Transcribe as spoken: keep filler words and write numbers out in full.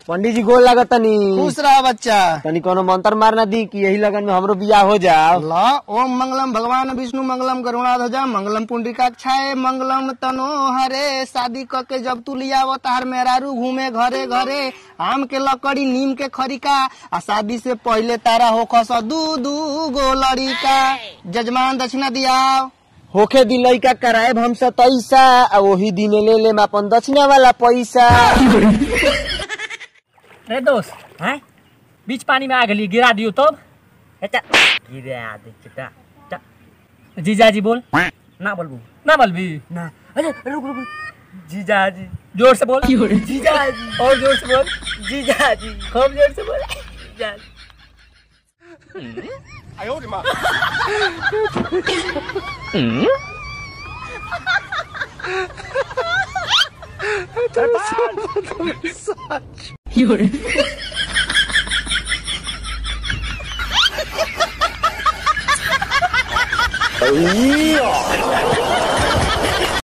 पंडित जी गोल लागत तनी। खुश रहा बच्चा। तनी कोनो मंत्र मारना दी कि यही लगन में हमरो बियाह हो जाओ। ला ओम मंगलम भगवान विष्णु मंगलम करुणाध्वजा मंगलम पुंडरीकाक्षाय मंगलम तनो हरे। शादी करके जब तू लिया वो तार मेहरारू घूमे घरे घरे आम के लकड़ी नीम के खरिका आ शादी से पहले तारा हो खस दू दू गो लड़िका। जजमान दक्षिणा दियाओ। होखे दी लइका कराए हम सतैसा आ वही दिन ले ले अपन दक्षिणा वाला पैसा। अरे दोस्त हैं बीच पानी में आ गली गिरा दियो तो अच्छा गिरा दे बेटा। जीजाजी बोल ना बोलबू ना बोलबी ना। अरे रुक रुक जीजाजी जोर से बोल जीजाजी और जोर से बोल जीजाजी खूब जोर से बोल जीजाजी। आयो रे मां। You're